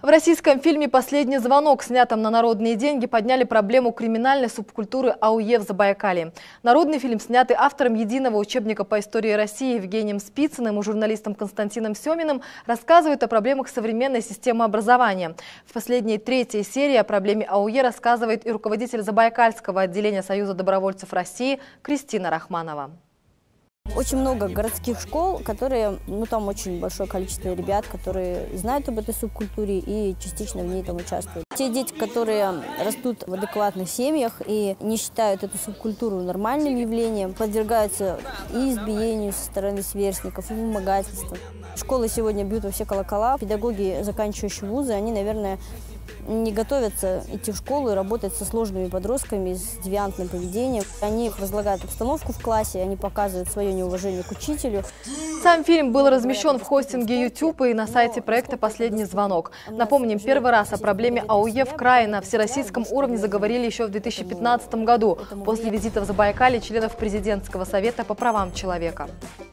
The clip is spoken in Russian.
В российском фильме «Последний звонок», снятом на народные деньги, подняли проблему криминальной субкультуры АУЕ в Забайкалье. Народный фильм, снятый автором единого учебника по истории России Евгением Спицыным и журналистом Константином Семиным, рассказывает о проблемах современной системы образования. В последней третьей серии о проблеме АУЕ рассказывает и руководитель Забайкальского отделения Союза добровольцев России Кристина Рахманова. Очень много городских школ, которые, там очень большое количество ребят, которые знают об этой субкультуре и частично в ней там участвуют. Те дети, которые растут в адекватных семьях и не считают эту субкультуру нормальным явлением, подвергаются и избиению со стороны сверстников, и вымогательству. Школы сегодня бьют во все колокола. Педагоги, заканчивающие вузы, они, наверное, не готовятся идти в школу и работать со сложными подростками, с девиантным поведением. Они разлагают обстановку в классе, они показывают свое неуважение к учителю. Сам фильм был размещен в хостинге YouTube и на сайте проекта «Последний звонок». Напомним, первый раз о проблеме АУЕ в крае на всероссийском уровне заговорили еще в 2015 году, после визита в Забайкалье членов Президентского совета по правам человека.